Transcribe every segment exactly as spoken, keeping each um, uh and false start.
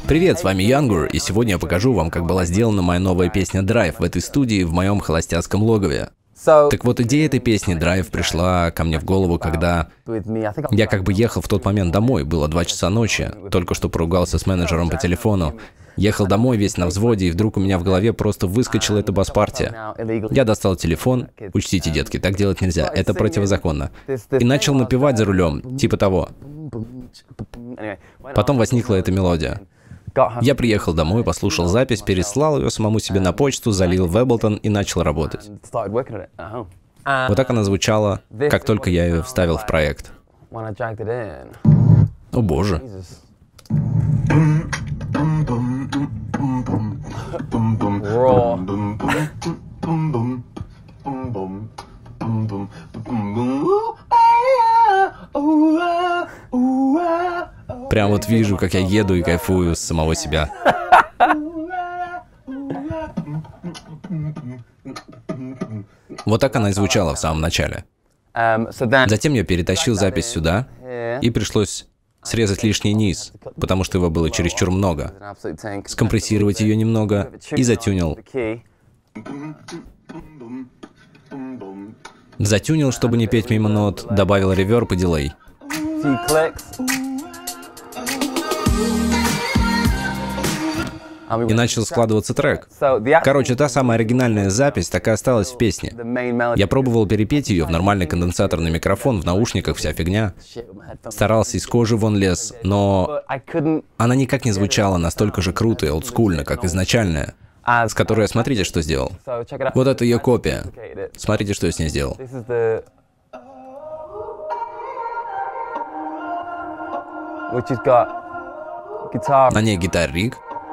Привет, с вами Янгур, и сегодня я покажу вам, как была сделана моя новая песня Drive в этой студии в моем холостяцком логове. Так вот, идея этой песни Drive пришла ко мне в голову, когда я как бы ехал в тот момент домой, было два часа ночи, только что поругался с менеджером по телефону. Ехал домой весь на взводе, и вдруг у меня в голове просто выскочила эта бас-партия. Я достал телефон, учтите, детки, так делать нельзя, это противозаконно, и начал напевать за рулем, типа того. Потом возникла эта мелодия. Я приехал домой, послушал запись, переслал ее самому себе на почту, залил в Ableton и начал работать. Вот так она звучала, как только я ее вставил в проект. О боже. Прям вот вижу, как я еду и кайфую с самого себя. Вот так она и звучала в самом начале. Затем я перетащил запись сюда, и пришлось срезать лишний низ, потому что его было чересчур много. Скомпрессировать ее немного и затюнил. Затюнил, чтобы не петь мимо нот, добавил реверб и дилей. И начал складываться трек. Короче, та самая оригинальная запись так и осталась в песне. Я пробовал перепеть ее в нормальный конденсаторный микрофон, в наушниках, вся фигня. Старался, из кожи вон лез, но она никак не звучала настолько же круто и олдскульно, как изначальная, с которой я, смотрите, что сделал. Вот это ее копия. Смотрите, что я с ней сделал. На ней гитар-риг.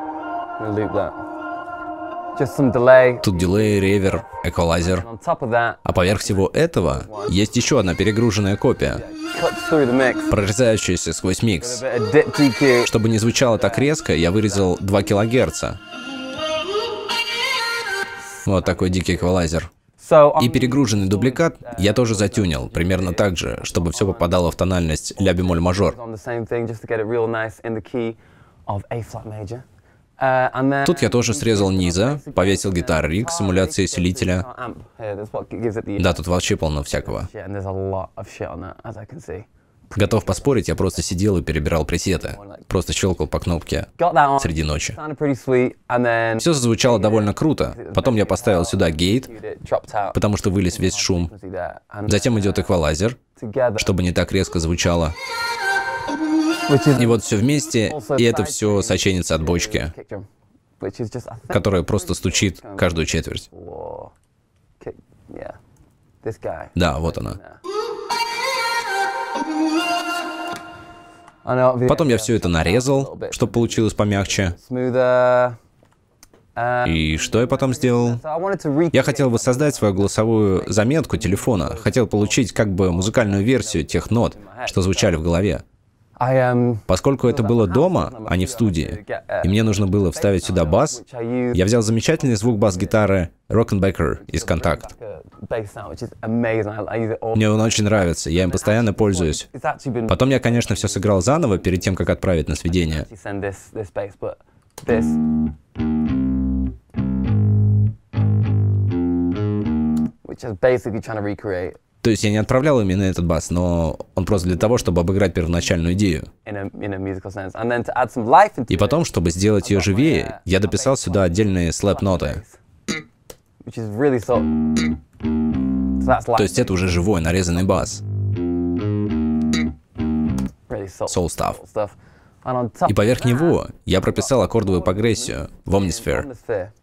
Тут дилей, ревер, эквалайзер. А поверх всего этого есть еще одна перегруженная копия, прорезающаяся сквозь микс. Чтобы не звучало так резко, я вырезал два килогерца. Вот такой дикий эквалайзер. И перегруженный дубликат я тоже затюнил, примерно так же, чтобы все попадало в тональность ля-бемоль мажор. Тут я тоже срезал низа, повесил гитар-риг, симуляции усилителя. Да, тут вообще полно всякого. Готов поспорить, я просто сидел и перебирал пресеты. Просто щелкал по кнопке среди ночи. Все зазвучало довольно круто. Потом я поставил сюда гейт, потому что вылез весь шум. Затем идет эквалайзер, чтобы не так резко звучало. И вот все вместе, и это все сочинится от бочки, которая просто стучит каждую четверть. Да, вот она. Потом я все это нарезал, чтобы получилось помягче. И что я потом сделал? Я хотел воссоздать свою голосовую заметку телефона. Хотел получить как бы музыкальную версию тех нот, что звучали в голове. Поскольку это было дома, а не в студии, и мне нужно было вставить сюда бас, я взял замечательный звук бас-гитары Rockenbacker из Kontakt. Мне он очень нравится, я им постоянно пользуюсь. Потом я, конечно, все сыграл заново перед тем, как отправить на сведение. То есть я не отправлял именно этот бас, но он просто для того, чтобы обыграть первоначальную идею. И потом, чтобы сделать ее живее, я дописал сюда отдельные слэп-ноты. То есть это уже живой, нарезанный бас. Soul stuff. И поверх него я прописал аккордовую прогрессию в Omnisphere.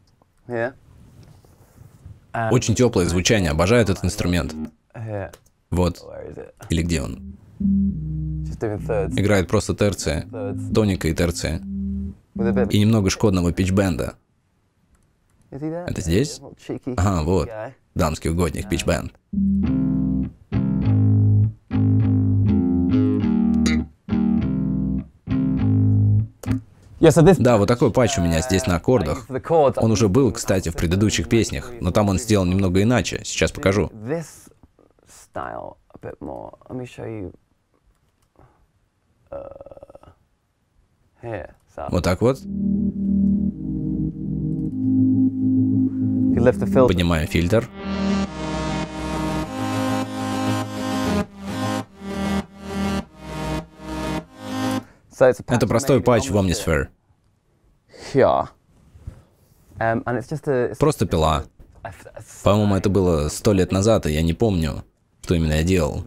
Очень теплое звучание, обожаю этот инструмент. Вот. Или где он? Играет просто терции, тоника и терции. И немного шкодного питчбенда. Это здесь? Ага, вот. Дамский угодник, питчбенд. Да, вот такой патч у меня здесь на аккордах. Он уже был, кстати, в предыдущих песнях, но там он сделан немного иначе. Сейчас покажу. Вот так вот. Поднимаю фильтр. Это простой патч в Omnisphere. Просто пила. По-моему, это было сто лет назад, и я не помню, что именно я делал.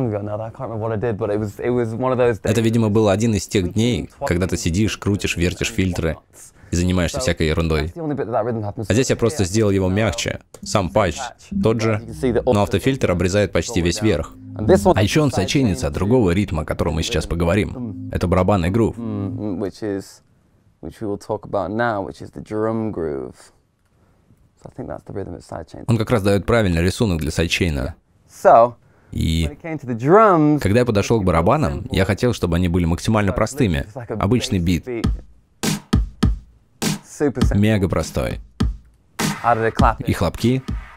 Это, видимо, был один из тех дней, когда ты сидишь, крутишь, вертишь фильтры и занимаешься всякой ерундой. А здесь я просто сделал его мягче. Сам патч тот же, но автофильтр обрезает почти весь верх. А еще он сочинится от другого ритма, о котором мы сейчас поговорим. Это барабанный грув. Он как раз дает правильный рисунок для сайдчейна. И когда я подошел к барабанам, я хотел, чтобы они были максимально простыми. Обычный бит. Мега простой. И хлопки.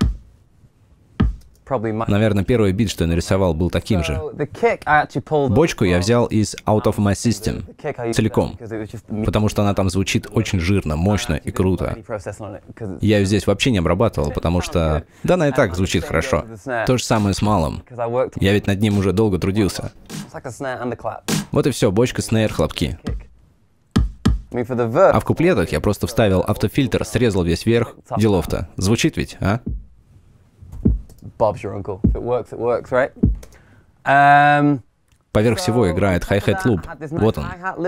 Наверное, первый бит, что я нарисовал, был таким же. Бочку я взял из Out of My System целиком, потому что она там звучит очень жирно, мощно и круто. Я ее здесь вообще не обрабатывал, потому что... Да, она и так звучит хорошо. То же самое с малым. Я ведь над ним уже долго трудился. Вот и все, бочка, снейр, хлопки. А в куплетах я просто вставил автофильтр, срезал весь верх. Делов-то. Звучит ведь, а? Bob's your uncle. If it works, it works, right? Um, Поверх всего играет hi-hat loop. Вот он.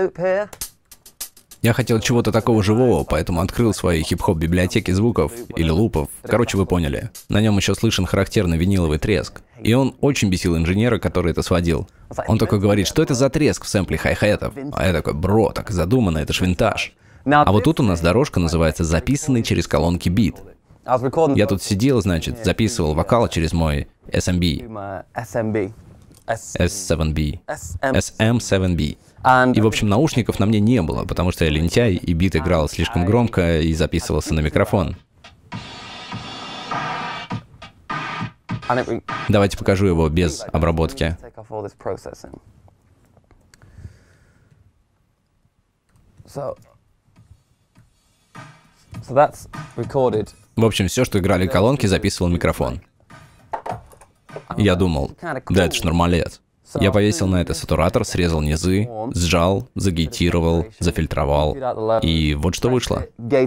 Я хотел чего-то такого живого, поэтому открыл свои хип-хоп библиотеки звуков или лупов. Короче, вы поняли. На нем еще слышен характерный виниловый треск. И он очень бесил инженера, который это сводил. Он такой говорит, что это за треск в сэмпле хай-хэтов? А я такой, бро, так задумано, это ж винтаж. А вот тут у нас дорожка называется «Записанный через колонки бит». Я тут сидел, значит, записывал вокал через мой эс эм би. эс семь би. эс эм семь би. И, в общем, наушников на мне не было, потому что я лентяй, и бит играл слишком громко и записывался на микрофон. Давайте покажу его без обработки. В общем, все, что играли колонки, записывал микрофон. Я думал, да это ж нормалец. Я повесил на это сатуратор, срезал низы, сжал, загейтировал, зафильтровал. И вот что вышло.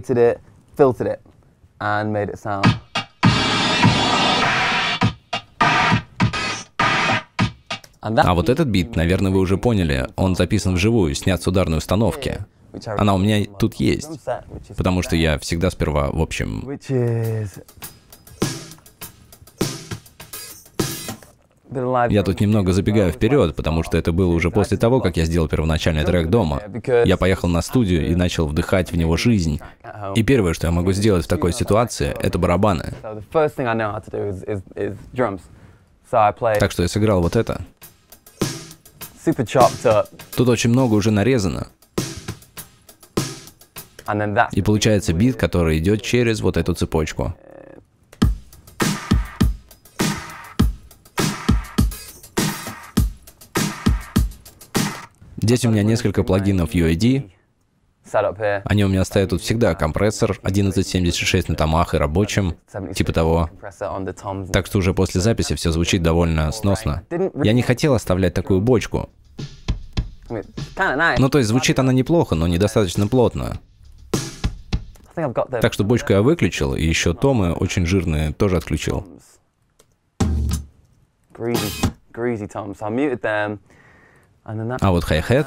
А вот этот бит, наверное, вы уже поняли, он записан вживую, снят с ударной установки. Она у меня тут есть, потому что я всегда сперва, в общем... Я тут немного забегаю вперед, потому что это было уже после того, как я сделал первоначальный трек дома. Я поехал на студию и начал вдыхать в него жизнь. И первое, что я могу сделать в такой ситуации, это барабаны. Так что я сыграл вот это. Тут очень много уже нарезано. И получается бит, который идет через вот эту цепочку. Здесь у меня несколько плагинов ю эй ди. Они у меня стоят тут всегда. Компрессор одиннадцать семьдесят шесть на томах и рабочем, типа того. Так что уже после записи все звучит довольно сносно. Я не хотел оставлять такую бочку. Ну, то есть звучит она неплохо, но недостаточно плотно. Так что бочку я выключил, и еще томы очень жирные тоже отключил. А вот hi-hat,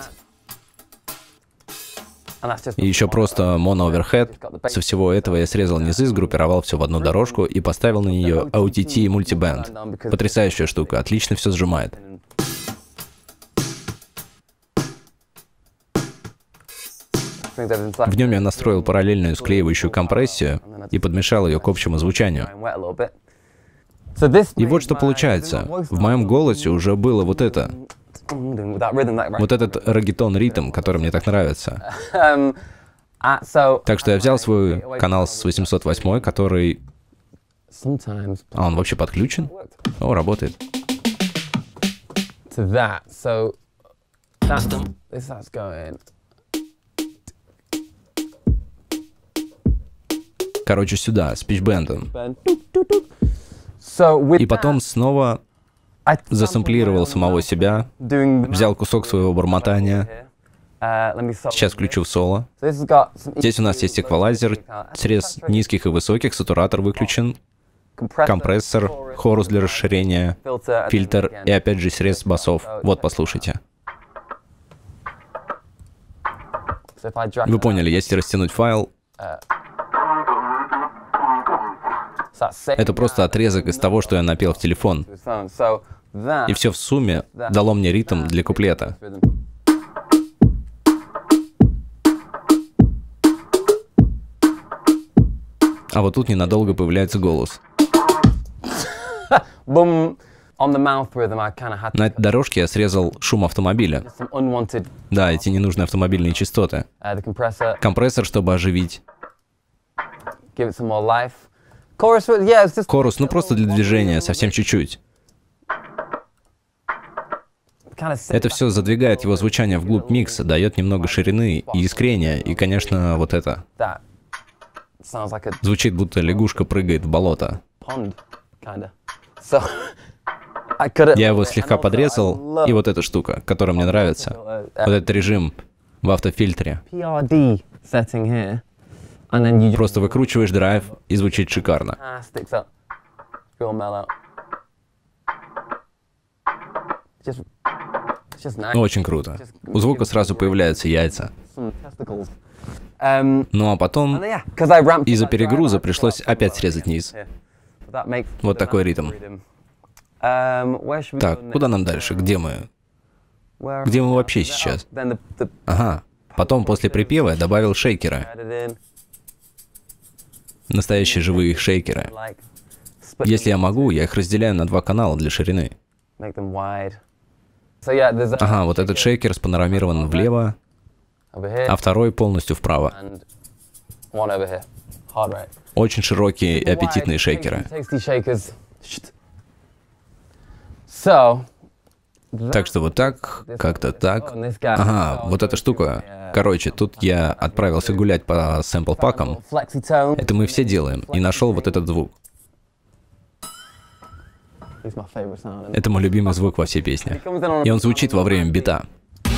и еще просто моно-оверхед. Со всего этого я срезал низы, сгруппировал все в одну дорожку и поставил на нее эй ти ти мультибенд. Потрясающая штука, отлично все сжимает. В нем я настроил параллельную склеивающую компрессию и подмешал ее к общему звучанию. И вот что получается. В моем голосе уже было вот это. Вот этот реггетон-ритм, который мне так нравится. Так что я взял свой канал с восемьсот восемь, который... А он вообще подключен? О, работает. Короче, сюда, с питчбендом. И потом снова засэмплировал самого себя, взял кусок своего бормотания. Сейчас включу в соло. Здесь у нас есть эквалайзер, срез низких и высоких, сатуратор выключен, компрессор, хорус для расширения, фильтр и опять же срез басов. Вот, послушайте. Вы поняли, если растянуть файл, это просто отрезок из того, что я напел в телефон. И все в сумме дало мне ритм для куплета. А вот тут ненадолго появляется голос. На этой дорожке я срезал шум автомобиля. Да, эти ненужные автомобильные частоты. Компрессор, чтобы оживить. Хорус, ну просто для движения, совсем чуть-чуть. Это все задвигает его звучание вглубь микса, дает немного ширины и искрения, и, конечно, вот это. Звучит, будто лягушка прыгает в болото. Я его слегка подрезал, и вот эта штука, которая мне нравится. Вот этот режим в автофильтре. Просто выкручиваешь драйв, и звучит шикарно. Ну, очень круто. У звука сразу появляются яйца. Ну а потом из-за перегруза пришлось опять срезать низ. Вот такой ритм. Так, куда нам дальше? Где мы? Где мы вообще сейчас? Ага. Потом после припева я добавил шейкеры. Настоящие живые шейкеры. Если я могу, я их разделяю на два канала для ширины. Ага, вот этот шейкер спанорамирован влево, а второй полностью вправо. Очень широкие и аппетитные шейкеры. Так что вот так, как-то так. Ага, вот эта штука. Короче, тут я отправился гулять по сэмпл-пакам. Это мы все делаем. И нашел вот этот звук. Это мой любимый звук во всей песне. И он звучит во время бита.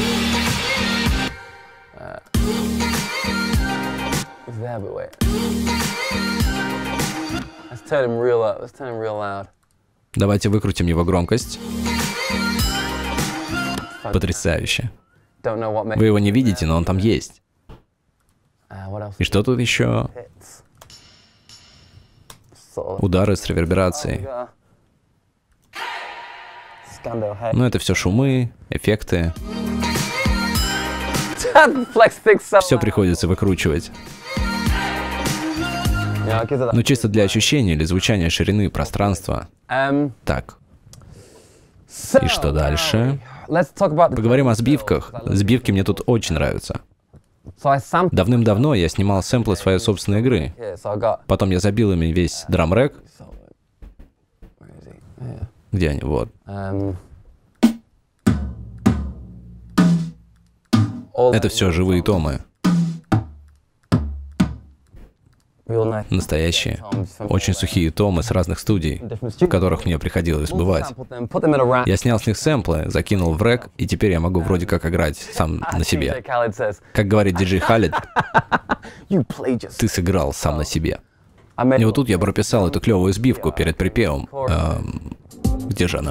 Давайте выкрутим его громкость. Потрясающе. Вы его не видите, но он там есть. И что тут еще? Удары с реверберацией. Ну, это все шумы, эффекты. Все приходится выкручивать. Ну, чисто для ощущения или звучания ширины пространства. Так. И что дальше? Поговорим о сбивках. Сбивки мне тут очень нравятся. Давным-давно я снимал сэмплы своей собственной игры. Потом я забил ими весь драм-рэк. Где они? Вот. Это все живые томы. Настоящие, очень сухие томы с разных студий, в которых мне приходилось бывать. Я снял с них сэмплы, закинул в рэк, и теперь я могу вроде как играть сам на себе. Как говорит диджей Халид, ты сыграл сам на себе. И вот тут я прописал эту клевую сбивку перед припевом. Эм, где же она?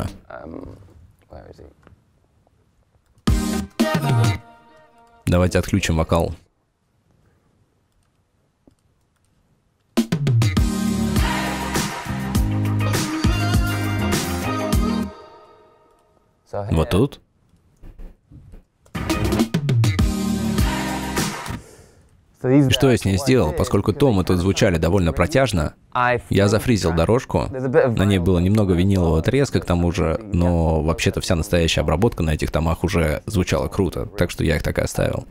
Давайте отключим вокал. Вот тут. Что я с ней сделал? Поскольку томы тут звучали довольно протяжно, я зафризил дорожку. На ней было немного винилового треска, к тому же, но вообще-то вся настоящая обработка на этих томах уже звучала круто, так что я их так и оставил.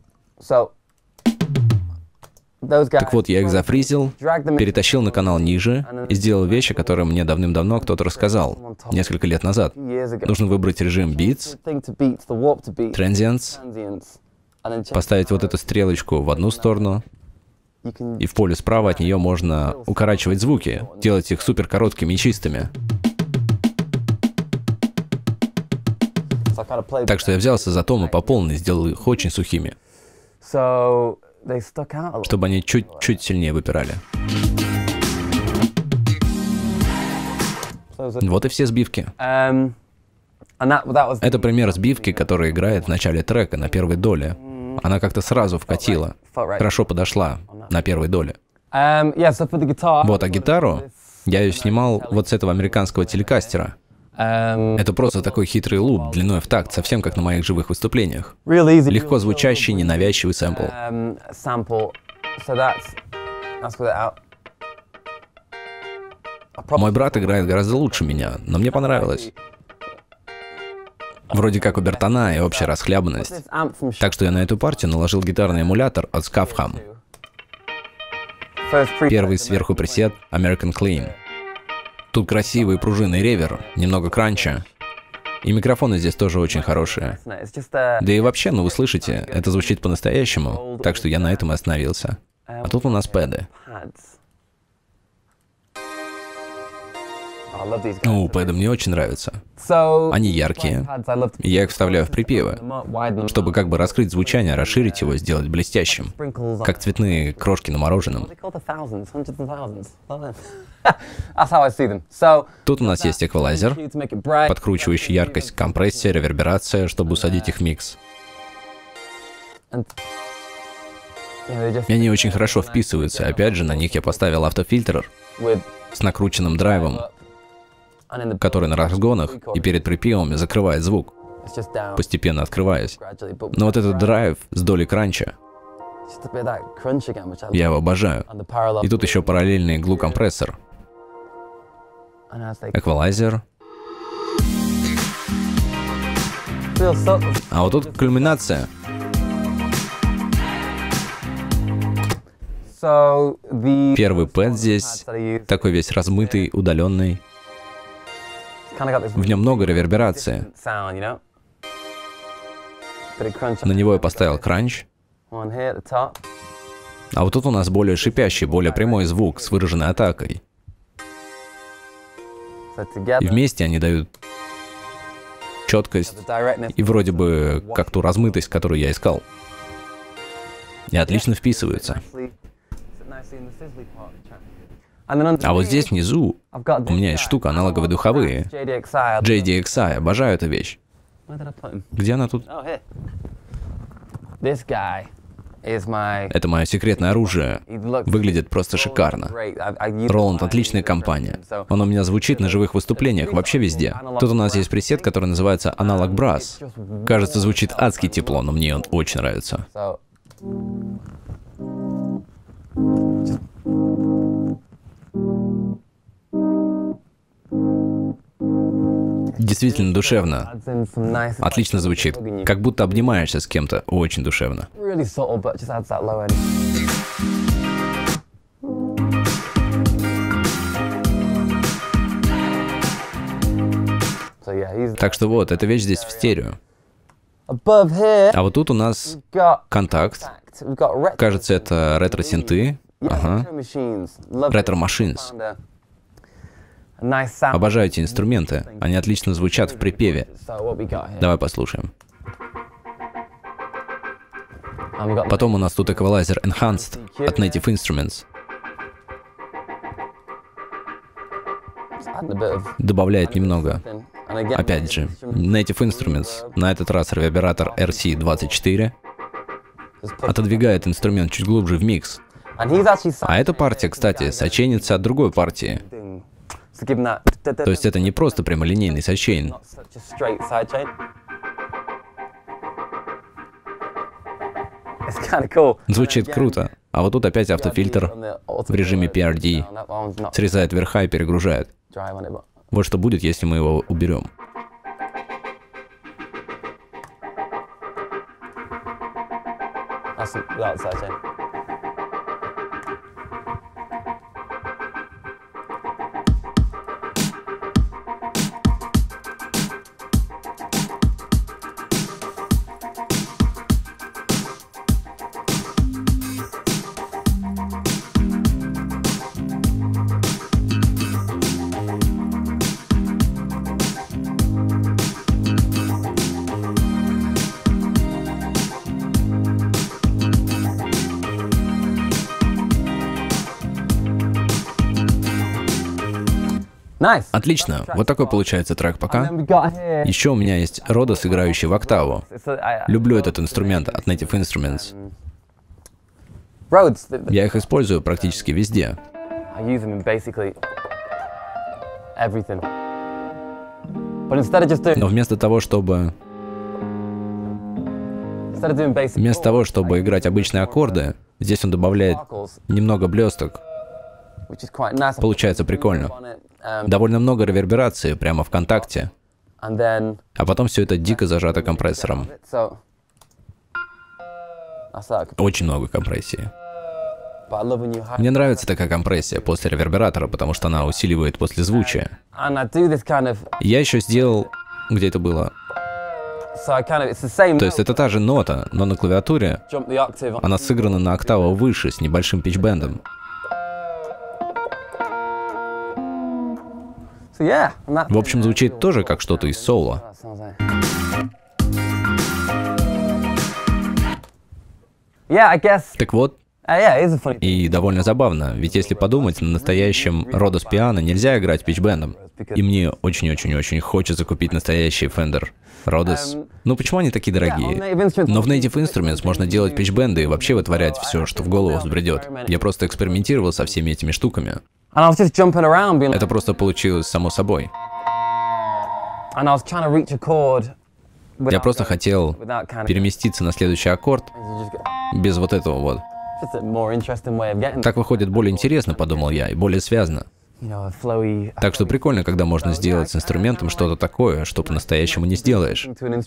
Так вот, я их зафризил, перетащил на канал ниже и сделал вещи, которые мне давным-давно кто-то рассказал, несколько лет назад. Нужно выбрать режим Beats, Transients, поставить вот эту стрелочку в одну сторону И в поле справа от нее можно укорачивать звуки, делать их супер короткими и чистыми. Так что я взялся за том и по полной сделал их очень сухими, чтобы они чуть-чуть сильнее выпирали. Вот и все сбивки. Это пример сбивки, которая играет в начале трека на первой доле. Она как-то сразу вкатила, хорошо подошла на первой доле. Вот, а гитару я ее снимал вот с этого американского телекастера. Это просто такой хитрый луп длиной в такт, совсем как на моих живых выступлениях. Легко звучащий, ненавязчивый сэмпл. Мой брат играет гораздо лучше меня, но мне понравилось. Вроде как обертона и общая расхлябанность. Так что я на эту партию наложил гитарный эмулятор от Skafham. Первый сверху пресет — American Clean. Тут красивый пружинный ревер, немного кранча. И микрофоны здесь тоже очень хорошие. Да и вообще, ну вы слышите, это звучит по-настоящему, так что я на этом и остановился. А тут у нас пэды. Ну, пэды мне очень нравятся. Они яркие. Я их вставляю в припевы, чтобы как бы раскрыть звучание, расширить его, сделать блестящим. Как цветные крошки на мороженом. Тут у нас есть эквалайзер, подкручивающий яркость, компрессия, реверберация, чтобы усадить их в микс. И они очень хорошо вписываются. Опять же, на них я поставил автофильтр с накрученным драйвом, который на разгонах и перед припевами закрывает звук, постепенно открываясь. Но вот этот драйв с долей кранча, я его обожаю. И тут еще параллельный глу-компрессор, эквалайзер. А вот тут кульминация. Первый пэд здесь такой весь размытый, удаленный. В нем много реверберации. На него я поставил кранч. А вот тут у нас более шипящий, более прямой звук с выраженной атакой. И вместе они дают четкость и вроде бы как ту размытость, которую я искал. И отлично вписываются. А вот здесь внизу у меня есть штука, аналоговые духовые. джей ди икс ай, обожаю эту вещь. Где она тут? Это мое секретное оружие. Выглядит просто шикарно. Роланд — отличная компания. Он у меня звучит на живых выступлениях, вообще везде. Тут у нас есть пресет, который называется Analog Brass. Кажется, звучит адски тепло, но мне он очень нравится. Действительно душевно. Отлично звучит. Как будто обнимаешься с кем-то. Очень душевно. Так что вот, эта вещь здесь в стерео. А вот тут у нас контакт. Кажется, это ретро-синты. Ага. Ретро-машинс. Обожаю эти инструменты. Они отлично звучат в припеве. Давай послушаем. Потом у нас тут эквалайзер Enhanced от Native Instruments. Добавляет немного. Опять же, Native Instruments, на этот раз ревербератор эр си двадцать четыре, отодвигает инструмент чуть глубже в микс. А эта партия, кстати, сочинится от другой партии. То есть это не просто прямолинейный сайдчейн. Звучит круто. А вот тут опять автофильтр в режиме пи ар ди. Срезает верха и перегружает. Вот что будет, если мы его уберем. Nice. Отлично, вот такой получается трек пока. Еще у меня есть Родос, играющий в октаву. Люблю этот инструмент от Native Instruments. Я их использую практически везде. Но вместо того, чтобы... Вместо того, чтобы играть обычные аккорды, здесь он добавляет немного блесток. Получается прикольно. Довольно много реверберации прямо в контакте. А потом все это дико зажато компрессором. Очень много компрессии. Мне нравится такая компрессия после ревербератора, потому что она усиливает послезвучие. Я еще сделал... Где это было? То есть это та же нота, но на клавиатуре она сыграна на октаву выше, с небольшим питчбендом. В общем, звучит тоже как что-то из соула. Так вот, и довольно забавно, ведь если подумать, на настоящем Родос пиано нельзя играть питчбендом. И мне очень-очень-очень хочется купить настоящий Fender Rhodes. Ну почему они такие дорогие? Но в Native Instruments можно делать питчбенды и вообще вытворять все, что в голову взбредет. Я просто экспериментировал со всеми этими штуками. Это просто получилось само собой. Я просто хотел переместиться на следующий аккорд без вот этого вот. Так выходит более интересно, подумал я, и более связано. Так что прикольно, когда можно сделать с инструментом что-то такое, что по-настоящему не сделаешь.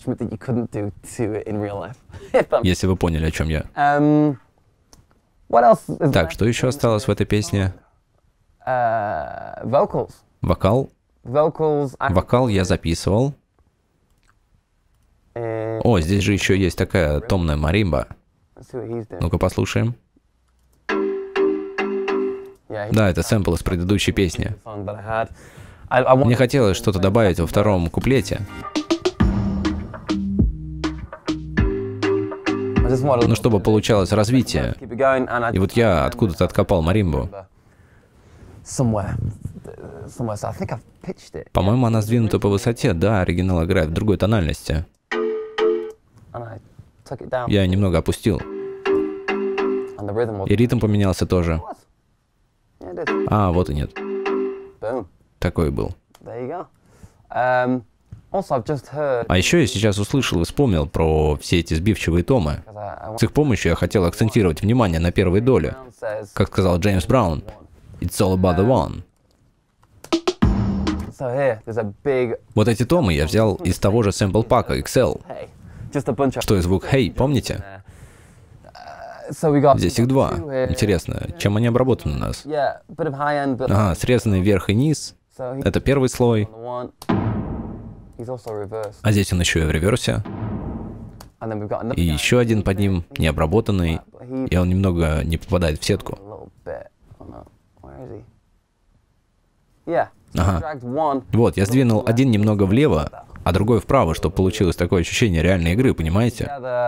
Если вы поняли, о чем я. Так, что еще осталось в этой песне? Вокал. Вокал я записывал. О, здесь же еще есть такая томная маримба. Ну-ка послушаем. Да, это сэмпл из предыдущей песни. Мне хотелось что-то добавить во втором куплете. Ну, чтобы получалось развитие. И вот я откуда-то откопал маримбу. По-моему, она сдвинута по высоте. Да, оригинал играет в другой тональности. Я немного опустил. И ритм поменялся тоже. А, вот и нет. Такой был. А еще я сейчас услышал и вспомнил про все эти сбивчивые томы. С их помощью я хотел акцентировать внимание на первой доле. Как сказал Джеймс Браун, «It's all about the one». Вот эти томы я взял из того же сэмпл-пака икс эл. Что и звук «Hey», помните? Здесь их два. Интересно, чем они обработаны у нас? Ага, срезанный вверх и низ. Это первый слой. А здесь он еще и в реверсе. И еще один под ним, необработанный, и он немного не попадает в сетку. Ага. Вот, я сдвинул один немного влево, а другой вправо, чтобы получилось такое ощущение реальной игры, понимаете?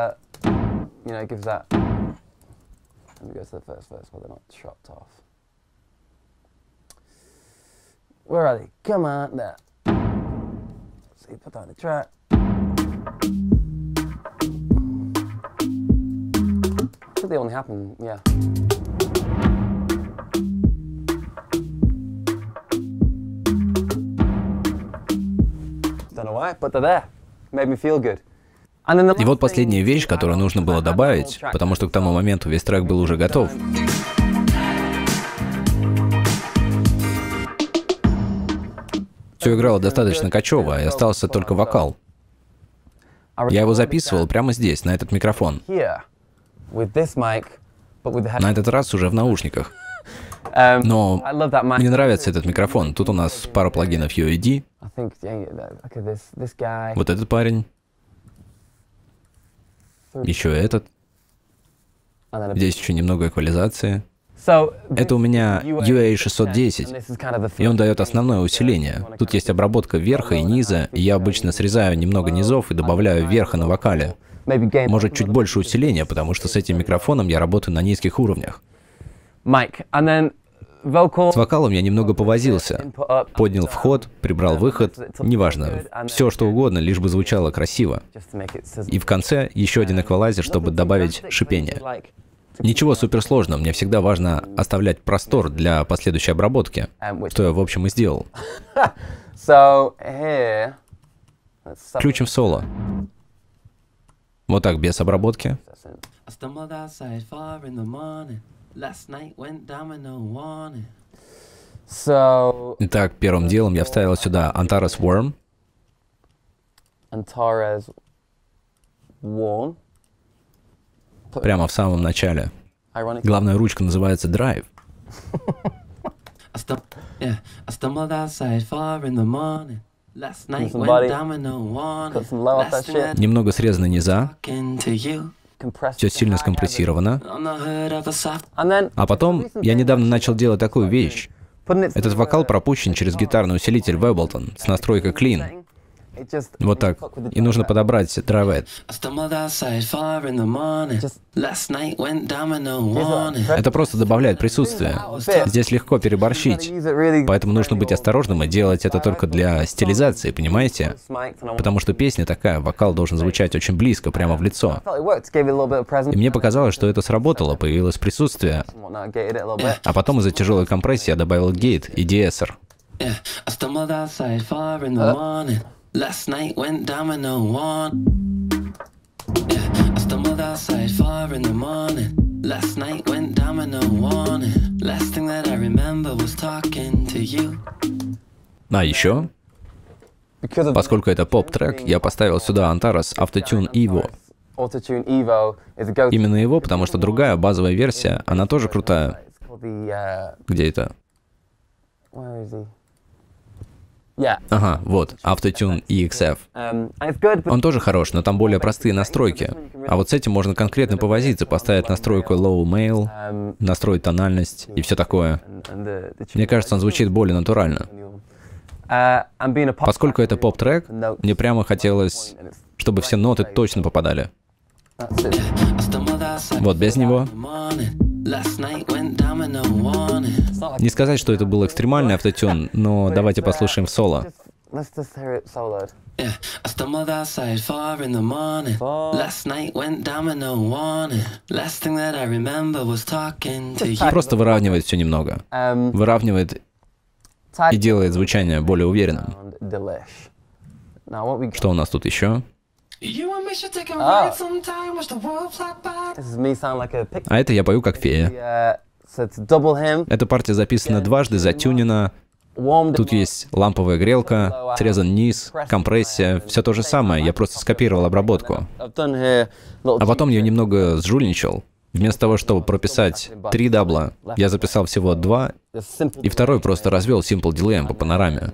Where are they? Come on, there. See, put on the track. I think they only happen, yeah. Don't know why, but they're there. Made me feel good. И вот последняя вещь, которую нужно было добавить, потому что к тому моменту весь трек был уже готов. Все играло достаточно кочево, и остался только вокал. Я его записывал прямо здесь, на этот микрофон. На этот раз уже в наушниках. Но мне нравится этот микрофон. Тут у нас пара плагинов ю эй ди. Вот этот парень. Еще этот. Здесь еще немного эквализации. Это у меня ю эй шестьсот десять, и он дает основное усиление. Тут есть обработка верха и низа, и я обычно срезаю немного низов и добавляю верха на вокале. Может, чуть больше усиления, потому что с этим микрофоном я работаю на низких уровнях. С вокалом я немного повозился. Поднял вход, прибрал выход, неважно, все что угодно, лишь бы звучало красиво. И в конце еще один эквалайзер, чтобы добавить шипение. Ничего суперсложного, мне всегда важно оставлять простор для последующей обработки, что я в общем и сделал. Включим соло. Вот так, без обработки. Итак, первым делом я вставил сюда Antares Worm. Antares Worm. Прямо в самом начале. Главная ручка называется Drive. Немного срезано низа. Все сильно скомпрессировано. А потом я недавно начал делать такую вещь. Этот вокал пропущен через гитарный усилитель в Ableton с настройкой Clean. Вот так. И нужно подобрать драйвет. Это просто добавляет присутствие. Здесь легко переборщить. Поэтому нужно быть осторожным и делать это только для стилизации, понимаете? Потому что песня такая, вокал должен звучать очень близко, прямо в лицо. И мне показалось, что это сработало, появилось присутствие. А потом из-за тяжелой компрессии я добавил гейт и деэссер. Last night went domino one. Yeah, I stumbled outside four in the morning. Last night went domino one. Last thing that I remember was talking to you. А еще, поскольку это поп-трек, я поставил сюда Antares Auto-Tune Evo. Именно его, потому что другая базовая версия, она тоже крутая. Где это? Ага, вот, Auto-Tune и икс эф. Он тоже хорош, но там более простые настройки. А вот с этим можно конкретно повозиться, поставить настройку Low Mail, настроить тональность и все такое. Мне кажется, он звучит более натурально. Поскольку это поп-трек, мне прямо хотелось, чтобы все ноты точно попадали. Вот без него. Не сказать, что это был экстремальный автотюн, но давайте послушаем в соло. Просто выравнивает все немного. Выравнивает и делает звучание более уверенным. Что у нас тут еще? А. а это я пою как фея. Эта партия записана дважды, затюнена. Тут есть ламповая грелка, срезан низ, компрессия, все то же самое, я просто скопировал обработку. А потом я немного сжульничал. Вместо того, чтобы прописать три дабла, я записал всего два, и второй просто развел Simple Delay по панораме.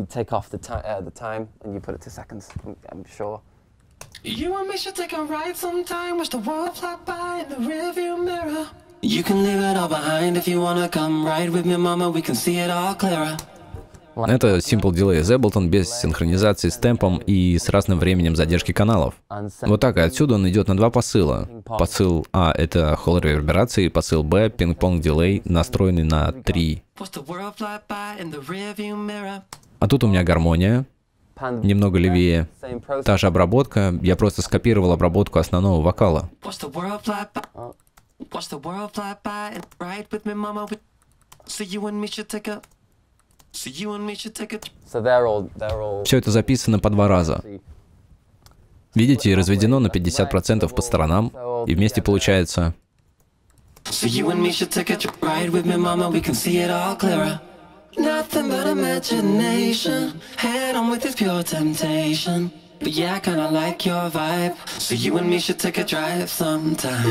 You and me should take a ride sometime, watch the world fly by in the rearview mirror. You can leave it all behind if you wanna come ride with me, mama, we can see it all clearer. Это Simple Delay из Ableton без синхронизации с темпом и с разным временем задержки каналов. Вот так, и отсюда он идет на два посыла. Посыл А — это холл реверберации, посыл Б — пинг-понг дилей, настроенный на три. А тут у меня гармония. Немного левее. Та же обработка, я просто скопировал обработку основного вокала. Все это записано по два раза. Видите, разведено на пятьдесят процентов по сторонам, и вместе получается... Nothing but imagination, head on with this pure temptation. But yeah, I kinda like your vibe, so you and me should take a drive sometime.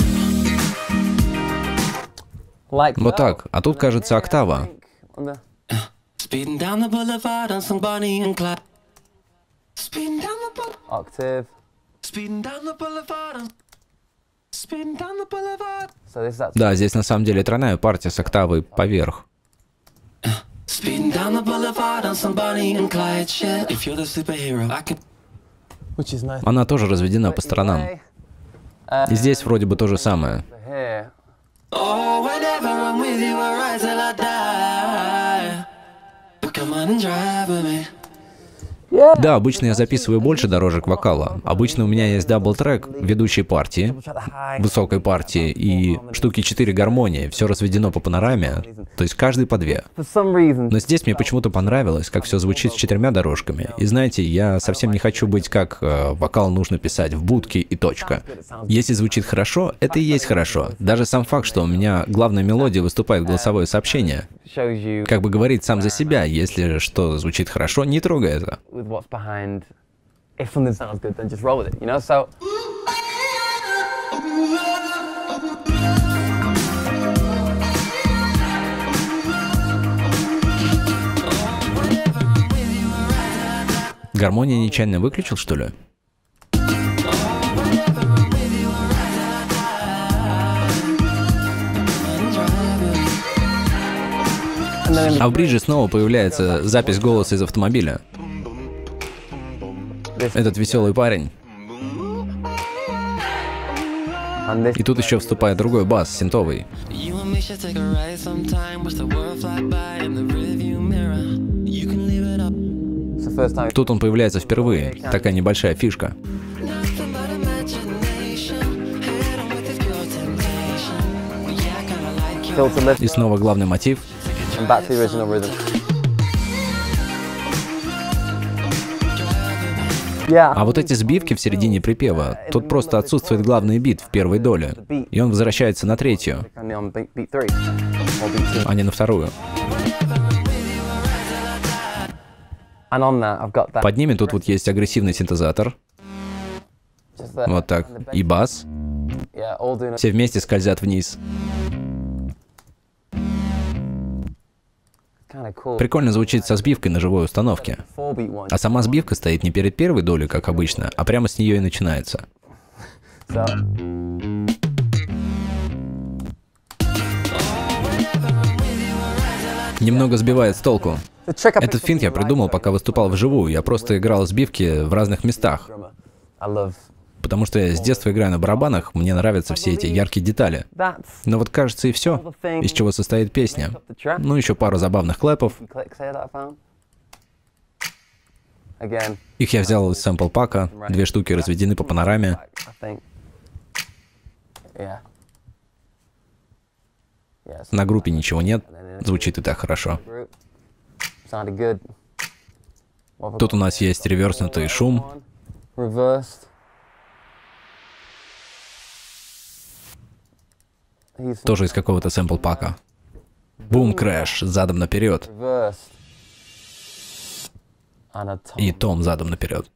Вот так, а тут, кажется, октава. Speeding down the boulevard on some Bonnie and Clyde. Speeding down the boulevard. Octave. Speeding down the boulevard. Speeding down the boulevard. Да, здесь на самом деле тройная партия с октавой поверх. Она тоже разведена по сторонам. И здесь вроде бы то же самое. Да, обычно я записываю больше дорожек вокала. Обычно у меня есть дабл-трек, ведущей партии, высокой партии и штуки четыре гармонии. Все разведено по панораме, то есть каждый по две. Но здесь мне почему-то понравилось, как все звучит с четырьмя дорожками. И знаете, я совсем не хочу быть как э, вокал нужно писать в будке и точка. Если звучит хорошо, это и есть хорошо. Даже сам факт, что у меня главная мелодия выступает голосовое сообщение, как бы говорит сам за себя. Если что звучит хорошо, не трогай это. What's behind. If something sounds good, then just roll with it, you know? So гармония нечаянно выключил, что ли? А в бридже снова появляется запись голоса из автомобиля. Этот веселый парень. И тут еще вступает другой бас, синтовый. Тут он появляется впервые. Такая небольшая фишка. И снова главный мотив. А вот эти сбивки в середине припева, тут просто отсутствует главный бит в первой доле, и он возвращается на третью, а не на вторую. Под ними тут вот есть агрессивный синтезатор, вот так, и бас, все вместе скользят вниз. Прикольно звучит со сбивкой на живой установке. А сама сбивка стоит не перед первой долей, как обычно, а прямо с нее и начинается. Немного сбивает с толку. Этот финт я придумал, пока выступал вживую. Я просто играл сбивки в разных местах. Потому что я с детства играю на барабанах, мне нравятся все эти яркие детали. Но вот кажется и все, из чего состоит песня. Ну, еще пару забавных клэпов. Их я взял из сэмпл-пака, две штуки разведены по панораме. На группе ничего нет, звучит и так хорошо. Тут у нас есть реверснутый шум. Тоже из какого-то сэмпл-пака. Бум-крэш задом наперед. И том задом наперед.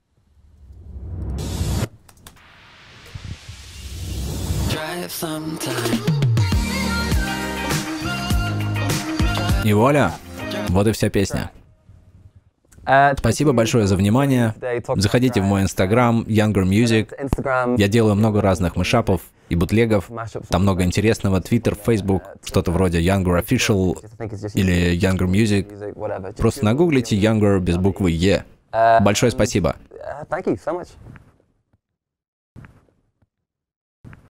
И вуаля! Вот и вся песня. Спасибо большое за внимание. Заходите в мой инстаграм Younger Music. Я делаю много разных мешапов и бутлегов. Там много интересного. Твиттер, Фейсбук, что-то вроде Younger Official или Younger Music. Просто нагуглите Younger без буквы Е. Большое спасибо.